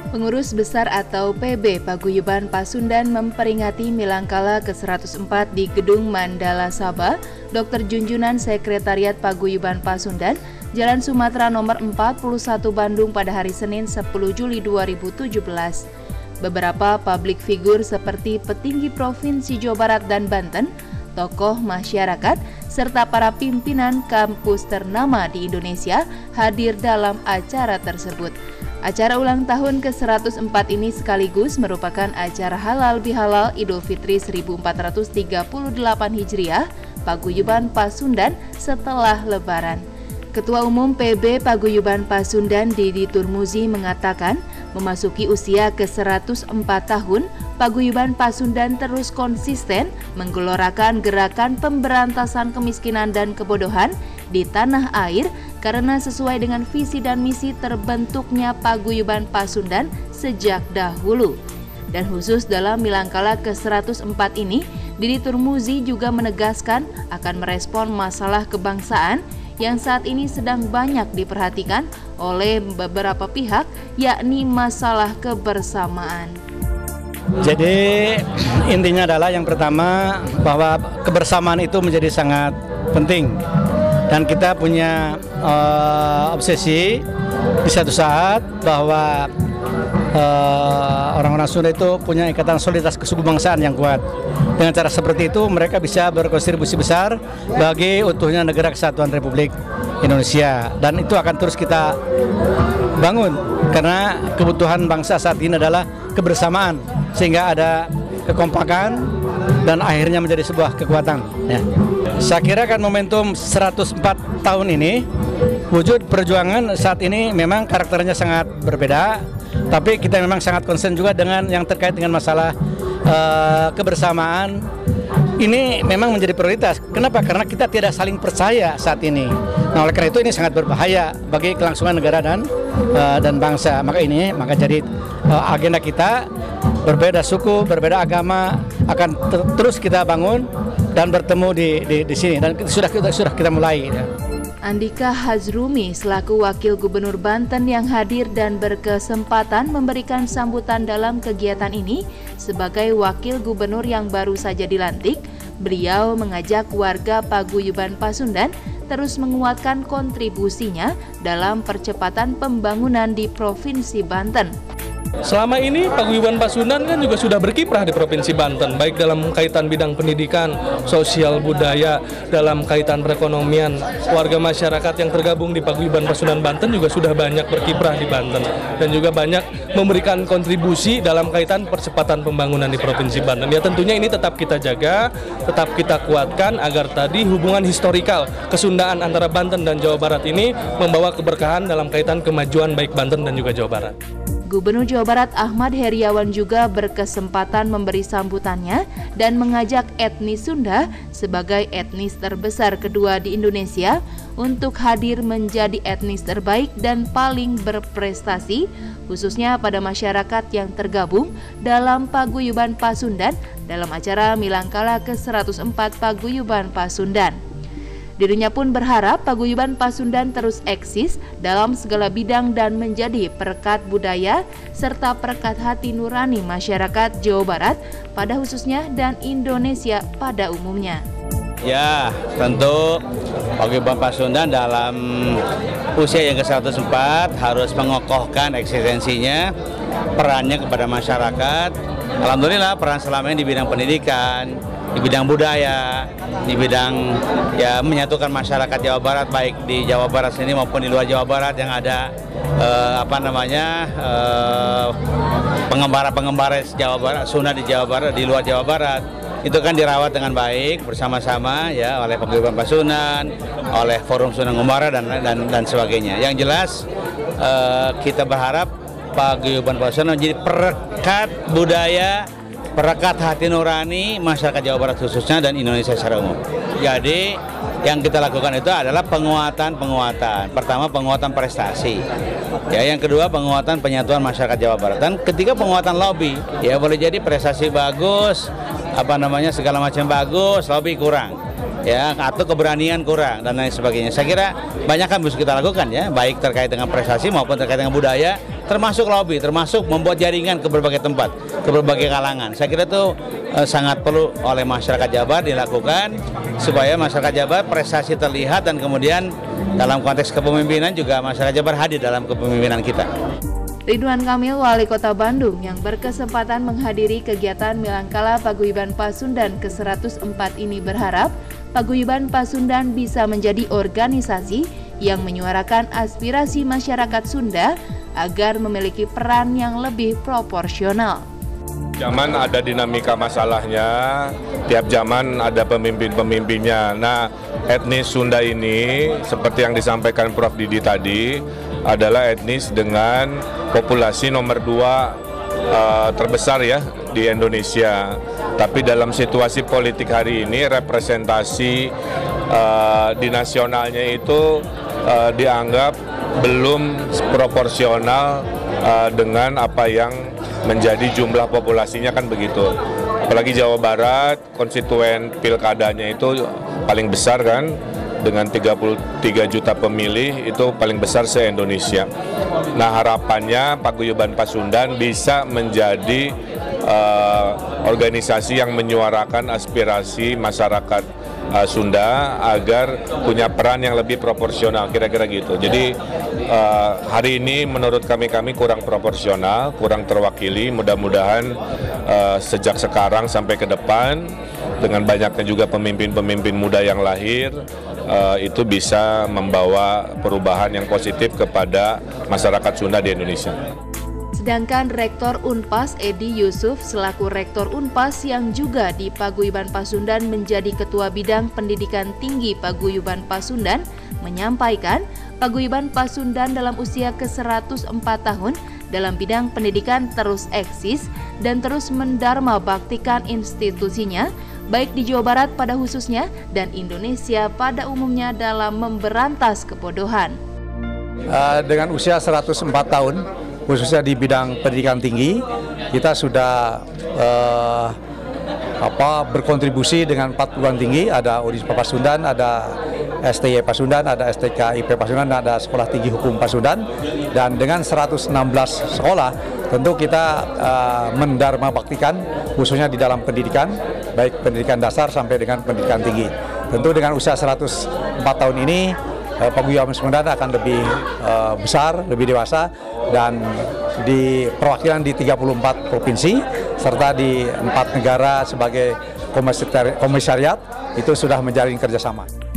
Pengurus Besar atau PB Paguyuban Pasundan memperingati Milangkala ke-104 di Gedung Mandala Sabah, Dr. Junjunan Sekretariat Paguyuban Pasundan, Jalan Sumatera nomor 41 Bandung pada hari Senin 10 Juli 2017. Beberapa publik figur seperti petinggi Provinsi Jawa Barat dan Banten, tokoh masyarakat, serta para pimpinan kampus ternama di Indonesia hadir dalam acara tersebut. Acara ulang tahun ke-104 ini sekaligus merupakan acara halal bihalal Idul Fitri 1438 Hijriah Paguyuban Pasundan setelah Lebaran. Ketua Umum PB Paguyuban Pasundan Didi Turmuzi mengatakan, memasuki usia ke-104 tahun, Paguyuban Pasundan terus konsisten menggelorakan gerakan pemberantasan kemiskinan dan kebodohan di tanah air karena sesuai dengan visi dan misi terbentuknya Paguyuban Pasundan sejak dahulu. Dan khusus dalam Milangkala ke-104 ini, Didi Turmuzi juga menegaskan akan merespon masalah kebangsaan yang saat ini sedang banyak diperhatikan oleh beberapa pihak, yakni masalah kebersamaan. Jadi intinya adalah yang pertama bahwa kebersamaan itu menjadi sangat penting dan kita punya obsesi di satu saat bahwa orang-orang Sunda itu punya ikatan solidaritas kesukubangsaan yang kuat. Dengan cara seperti itu mereka bisa berkontribusi besar bagi utuhnya negara kesatuan Republik Indonesia, dan itu akan terus kita bangun karena kebutuhan bangsa saat ini adalah kebersamaan sehingga ada kekompakan dan akhirnya menjadi sebuah kekuatan ya. Saya kira kan momentum 104 tahun ini wujud perjuangan saat ini memang karakternya sangat berbeda, tapi kita memang sangat konsen juga dengan yang terkait dengan masalah kebersamaan. Ini memang menjadi prioritas. Kenapa? Karena kita tidak saling percaya saat ini. Nah, oleh karena itu ini sangat berbahaya bagi kelangsungan negara dan bangsa. Maka jadi agenda kita berbeda suku, berbeda agama akan terus kita bangun dan bertemu di sini, dan sudah kita mulai. Ya. Andika Hazrumi selaku Wakil Gubernur Banten yang hadir dan berkesempatan memberikan sambutan dalam kegiatan ini sebagai Wakil Gubernur yang baru saja dilantik, beliau mengajak warga Paguyuban Pasundan terus menguatkan kontribusinya dalam percepatan pembangunan di Provinsi Banten. Selama ini Paguyuban Pasundan kan juga sudah berkiprah di Provinsi Banten, baik dalam kaitan bidang pendidikan, sosial, budaya, dalam kaitan perekonomian. Warga masyarakat yang tergabung di Paguyuban Pasundan Banten juga sudah banyak berkiprah di Banten dan juga banyak memberikan kontribusi dalam kaitan percepatan pembangunan di Provinsi Banten. Ya tentunya ini tetap kita jaga, tetap kita kuatkan agar tadi hubungan historikal kesundaan antara Banten dan Jawa Barat ini membawa keberkahan dalam kaitan kemajuan baik Banten dan juga Jawa Barat. Gubernur Jawa Barat Ahmad Heriawan juga berkesempatan memberi sambutannya dan mengajak etnis Sunda sebagai etnis terbesar kedua di Indonesia untuk hadir menjadi etnis terbaik dan paling berprestasi, khususnya pada masyarakat yang tergabung dalam Paguyuban Pasundan dalam acara Milangkala ke-104 Paguyuban Pasundan. Dirinya pun berharap Paguyuban Pasundan terus eksis dalam segala bidang dan menjadi perekat budaya serta perekat hati nurani masyarakat Jawa Barat pada khususnya dan Indonesia pada umumnya. Ya, tentu Paguyuban Pasundan dalam usia yang ke-104 harus mengokohkan eksistensinya, perannya kepada masyarakat. Alhamdulillah peran selama ini di bidang pendidikan, di bidang budaya, di bidang ya menyatukan masyarakat Jawa Barat baik di Jawa Barat sini maupun di luar Jawa Barat yang ada pengembara Jawa Barat, Sunda di Jawa Barat, di luar Jawa Barat itu kan dirawat dengan baik bersama-sama ya oleh Paguyuban Pasundan, oleh Forum Sunda Ngembara dan sebagainya. Yang jelas kita berharap Paguyuban Pasundan menjadi perekat budaya, perekat hati nurani masyarakat Jawa Barat khususnya dan Indonesia secara umum. Jadi yang kita lakukan itu adalah penguatan. Pertama penguatan prestasi. Ya, yang kedua penguatan penyatuan masyarakat Jawa Barat. Dan ketiga penguatan lobby. Ya, boleh jadi prestasi bagus, segala macam bagus, lobby kurang. Ya, atau keberanian kurang dan lain sebagainya. Saya kira banyak kan bisa kita lakukan ya, baik terkait dengan prestasi maupun terkait dengan budaya termasuk lobby, termasuk membuat jaringan ke berbagai tempat, ke berbagai kalangan. Saya kira itu sangat perlu oleh masyarakat Jabar dilakukan supaya masyarakat Jabar prestasi terlihat dan kemudian dalam konteks kepemimpinan juga masyarakat Jabar hadir dalam kepemimpinan kita. Ridwan Kamil, Wali Kota Bandung yang berkesempatan menghadiri kegiatan Milangkala Paguyuban Pasundan ke-104 ini berharap Paguyuban Pasundan bisa menjadi organisasi yang menyuarakan aspirasi masyarakat Sunda agar memiliki peran yang lebih proporsional. Zaman ada dinamika masalahnya, tiap zaman ada pemimpin-pemimpinnya. Nah, etnis Sunda ini seperti yang disampaikan Prof. Didi tadi adalah etnis dengan populasi nomor 2 terbesar ya di Indonesia. Tapi dalam situasi politik hari ini representasi di nasionalnya itu dianggap belum proporsional dengan apa yang menjadi jumlah populasinya kan begitu. Apalagi Jawa Barat, konstituen pilkadanya itu paling besar kan, dengan 33 juta pemilih itu paling besar se-Indonesia. Nah harapannya Paguyuban Pasundan bisa menjadi organisasi yang menyuarakan aspirasi masyarakat Sunda agar punya peran yang lebih proporsional, kira-kira gitu. Jadi hari ini menurut kami kurang proporsional, kurang terwakili. Mudah-mudahan sejak sekarang sampai ke depan dengan banyaknya juga pemimpin-pemimpin muda yang lahir itu bisa membawa perubahan yang positif kepada masyarakat Sunda di Indonesia. Sedangkan Rektor Unpas Edi Yusuf selaku Rektor Unpas yang juga di Paguyuban Pasundan menjadi Ketua Bidang Pendidikan Tinggi Paguyuban Pasundan menyampaikan Paguyuban Pasundan dalam usia ke-104 tahun dalam bidang pendidikan terus eksis dan terus mendharma baktikan institusinya baik di Jawa Barat pada khususnya dan Indonesia pada umumnya dalam memberantas kebodohan. Dengan usia 104 tahun khususnya di bidang pendidikan tinggi, kita sudah berkontribusi dengan 4 perguruan tinggi, ada Unisba Pasundan, ada STY Pasundan, ada STKIP Pasundan, ada Sekolah Tinggi Hukum Pasundan, dan dengan 116 sekolah tentu kita mendharma baktikan khususnya di dalam pendidikan, baik pendidikan dasar sampai dengan pendidikan tinggi. Tentu dengan usia 104 tahun ini Paguyuban Pasundan akan lebih besar, lebih dewasa, dan di perwakilan di 34 provinsi serta di 4 negara sebagai komisariat itu sudah menjalin kerjasama.